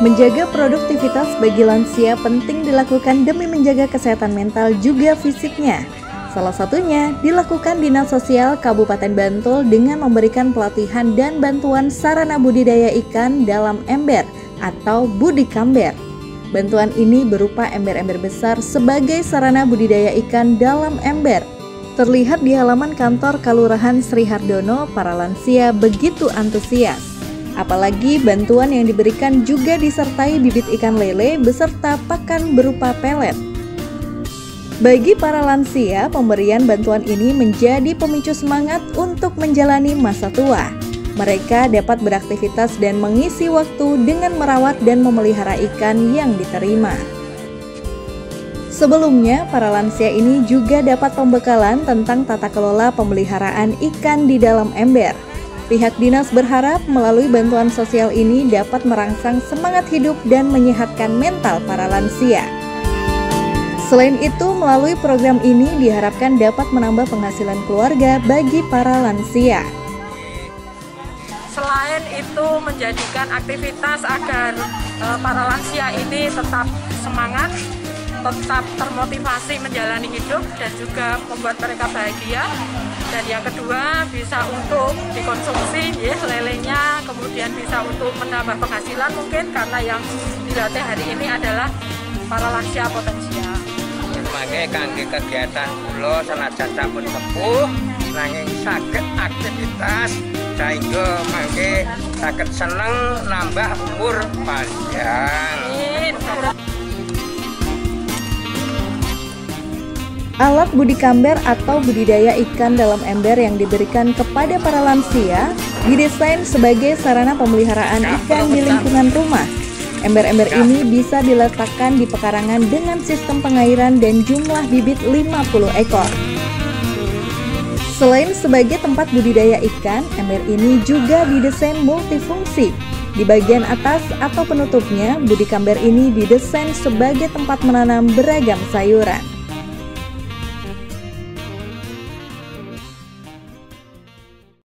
Menjaga produktivitas bagi lansia penting dilakukan demi menjaga kesehatan mental juga fisiknya. Salah satunya dilakukan Dinas Sosial Kabupaten Bantul dengan memberikan pelatihan dan bantuan sarana budidaya ikan dalam ember atau budikamber. Bantuan ini berupa ember-ember besar sebagai sarana budidaya ikan dalam ember. Terlihat di halaman kantor Kelurahan Sri Hardono, para lansia begitu antusias. Apalagi bantuan yang diberikan juga disertai bibit ikan lele beserta pakan berupa pelet. Bagi para lansia, pemberian bantuan ini menjadi pemicu semangat untuk menjalani masa tua. Mereka dapat beraktivitas dan mengisi waktu dengan merawat dan memelihara ikan yang diterima. Sebelumnya, para lansia ini juga dapat pembekalan tentang tata kelola pemeliharaan ikan di dalam ember. Pihak dinas berharap melalui bantuan sosial ini dapat merangsang semangat hidup dan menyehatkan mental para lansia. Selain itu, melalui program ini diharapkan dapat menambah penghasilan keluarga bagi para lansia. Selain itu, menjadikan aktivitas agar para lansia ini tetap semangat, tetap termotivasi menjalani hidup dan juga membuat mereka bahagia. Dan yang kedua, bisa untuk dikonsumsi ya, lelenya, kemudian bisa untuk menambah penghasilan mungkin karena yang dilatih hari ini adalah para lansia potensial. Mangke kangge kegiatan kula senajan sampun sepuh nanging saged aktivitas sehingga mangke saged seneng nambah umur panjang. Alat budikamber atau budidaya ikan dalam ember yang diberikan kepada para lansia didesain sebagai sarana pemeliharaan ikan di lingkungan rumah. Ember-ember ini bisa diletakkan di pekarangan dengan sistem pengairan dan jumlah bibit 50 ekor. Selain sebagai tempat budidaya ikan, ember ini juga didesain multifungsi. Di bagian atas atau penutupnya, budikamber ini didesain sebagai tempat menanam beragam sayuran.